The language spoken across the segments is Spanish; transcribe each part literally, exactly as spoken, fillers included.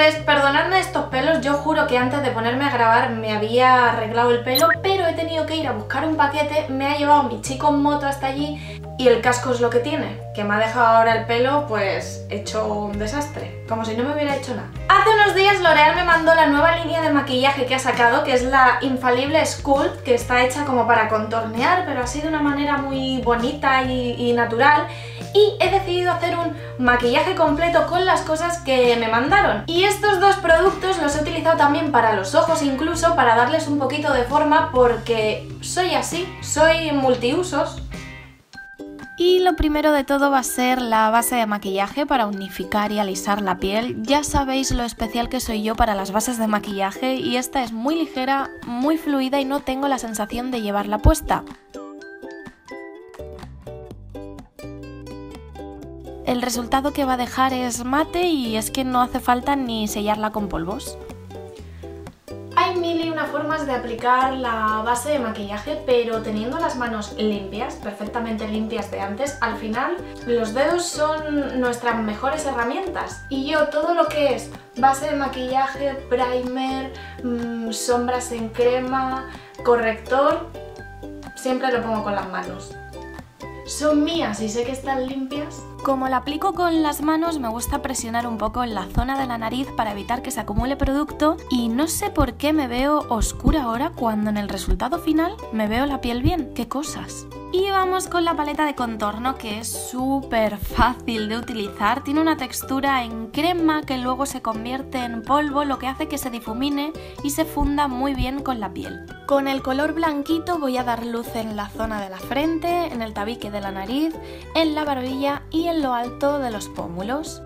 Pues perdonadme estos pelos, yo juro que antes de ponerme a grabar me había arreglado el pelo, pero he tenido que ir a buscar un paquete, me ha llevado mi chico en moto hasta allí y el casco es lo que tiene, que me ha dejado ahora el pelo pues hecho un desastre, como si no me hubiera hecho nada. Hace unos días L'Oreal me mandó la nueva línea de maquillaje que ha sacado, que es la Infalible Sculpt, que está hecha como para contornear, pero así de una manera muy bonita y, y natural. Y he decidido hacer un maquillaje completo con las cosas que me mandaron. Y estos dos productos los he utilizado también para los ojos, incluso para darles un poquito de forma, porque soy así, soy multiusos. Y lo primero de todo va a ser la base de maquillaje para unificar y alisar la piel. Ya sabéis lo especial que soy yo para las bases de maquillaje y esta es muy ligera, muy fluida y no tengo la sensación de llevarla puesta. El resultado que va a dejar es mate y es que no hace falta ni sellarla con polvos. Hay mil y una formas de aplicar la base de maquillaje, pero teniendo las manos limpias, perfectamente limpias de antes, al final los dedos son nuestras mejores herramientas. Y yo todo lo que es base de maquillaje, primer, mmm, sombras en crema, corrector, siempre lo pongo con las manos. Son mías y sé que están limpias. Como la aplico con las manos, me gusta presionar un poco en la zona de la nariz para evitar que se acumule producto y no sé por qué me veo oscura ahora cuando en el resultado final me veo la piel bien. ¡Qué cosas! Y vamos con la paleta de contorno, que es súper fácil de utilizar. Tiene una textura en crema que luego se convierte en polvo, lo que hace que se difumine y se funda muy bien con la piel. Con el color blanquito voy a dar luz en la zona de la frente, en el tabique de la nariz, en la barbilla y en lo alto de los pómulos.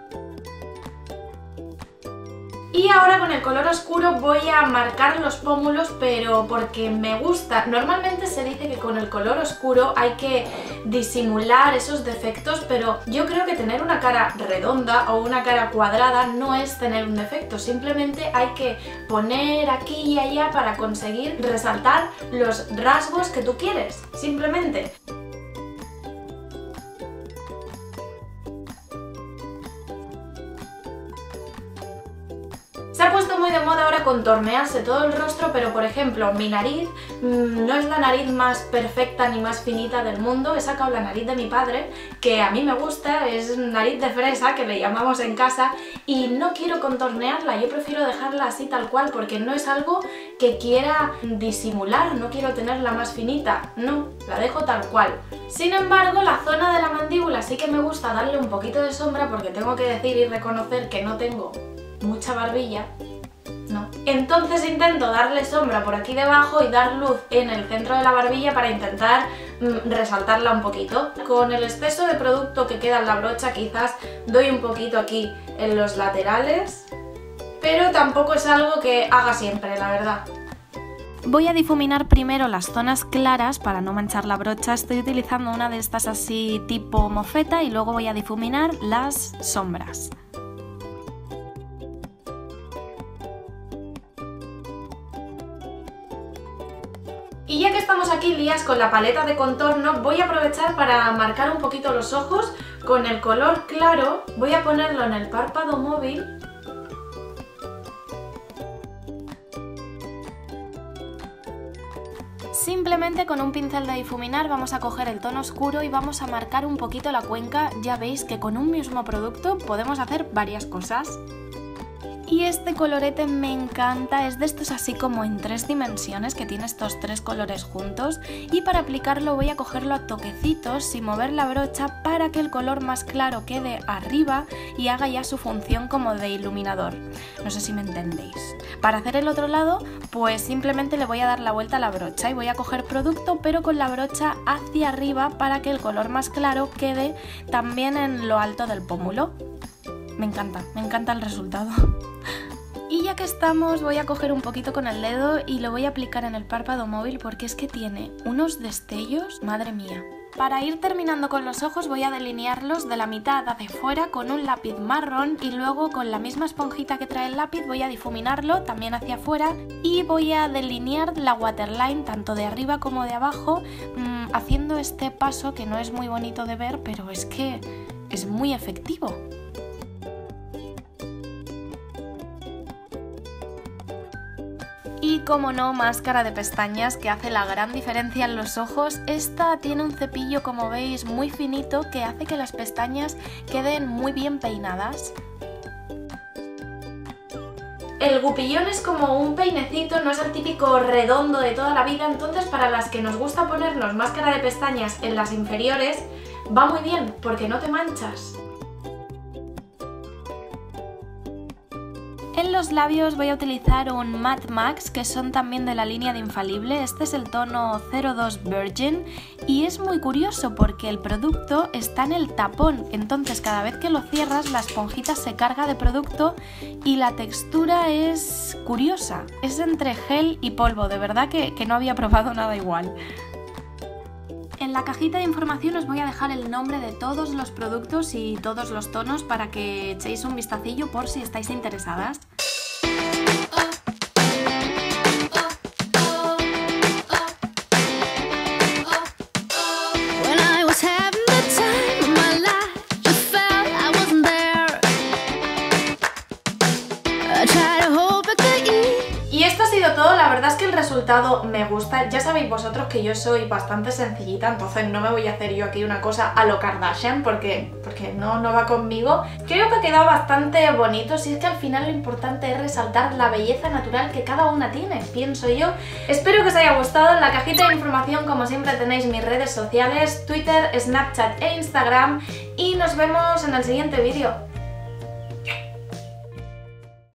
Y ahora con el color oscuro voy a marcar los pómulos, pero porque me gusta. Normalmente se dice que con el color oscuro hay que disimular esos defectos, pero yo creo que tener una cara redonda o una cara cuadrada no es tener un defecto, simplemente hay que poner aquí y allá para conseguir resaltar los rasgos que tú quieres, simplemente. Se ha puesto muy de moda ahora contornearse todo el rostro, pero por ejemplo mi nariz mmm, no es la nariz más perfecta ni más finita del mundo. He sacado la nariz de mi padre, que a mí me gusta, es nariz de fresa, que le llamamos en casa, y no quiero contornearla, yo prefiero dejarla así tal cual, porque no es algo que quiera disimular, no quiero tenerla más finita, no, la dejo tal cual. Sin embargo, la zona de la mandíbula sí que me gusta darle un poquito de sombra, porque tengo que decir y reconocer que no tengo mucha barbilla, no. Entonces intento darle sombra por aquí debajo y dar luz en el centro de la barbilla para intentar mm, resaltarla un poquito. Con el exceso de producto que queda en la brocha quizás doy un poquito aquí en los laterales, pero tampoco es algo que haga siempre, la verdad. Voy a difuminar primero las zonas claras para no manchar la brocha. Estoy utilizando una de estas así tipo mofeta y luego voy a difuminar las sombras. Y ya que estamos aquí lías con la paleta de contorno, voy a aprovechar para marcar un poquito los ojos con el color claro. Voy a ponerlo en el párpado móvil. Simplemente con un pincel de difuminar vamos a coger el tono oscuro y vamos a marcar un poquito la cuenca. Ya veis que con un mismo producto podemos hacer varias cosas. Y este colorete me encanta, es de estos así como en tres dimensiones, que tiene estos tres colores juntos, y para aplicarlo voy a cogerlo a toquecitos sin mover la brocha para que el color más claro quede arriba y haga ya su función como de iluminador. No sé si me entendéis. Para hacer el otro lado, pues simplemente le voy a dar la vuelta a la brocha y voy a coger producto pero con la brocha hacia arriba para que el color más claro quede también en lo alto del pómulo. Me encanta, me encanta el resultado. Y ya que estamos, voy a coger un poquito con el dedo y lo voy a aplicar en el párpado móvil porque es que tiene unos destellos, madre mía. Para ir terminando con los ojos voy a delinearlos de la mitad hacia fuera con un lápiz marrón y luego con la misma esponjita que trae el lápiz voy a difuminarlo también hacia afuera y voy a delinear la waterline tanto de arriba como de abajo, mmm, haciendo este paso que no es muy bonito de ver, pero es que es muy efectivo. Y como no, máscara de pestañas que hace la gran diferencia en los ojos. Esta tiene un cepillo, como veis, muy finito que hace que las pestañas queden muy bien peinadas. El gupillón es como un peinecito, no es el típico redondo de toda la vida, entonces para las que nos gusta ponernos máscara de pestañas en las inferiores, va muy bien porque no te manchas. En los labios voy a utilizar un Matte Max, que son también de la línea de Infalible. Este es el tono cero dos Virgin y es muy curioso porque el producto está en el tapón, entonces cada vez que lo cierras la esponjita se carga de producto y la textura es curiosa. Es entre gel y polvo, de verdad que, que no había probado nada igual. En la cajita de información os voy a dejar el nombre de todos los productos y todos los tonos para que echéis un vistacillo por si estáis interesadas. Y esto ha sido todo, la verdad es que el resultado me gusta. Ya sabéis vosotros que yo soy bastante sencillita, entonces no me voy a hacer yo aquí una cosa a lo Kardashian porque, porque no, no va conmigo. Creo que ha quedado bastante bonito, si es que al final lo importante es resaltar la belleza natural que cada una tiene, pienso yo. Espero que os haya gustado. En la cajita de información, como siempre, tenéis mis redes sociales, Twitter, Snapchat e Instagram, y nos vemos en el siguiente vídeo.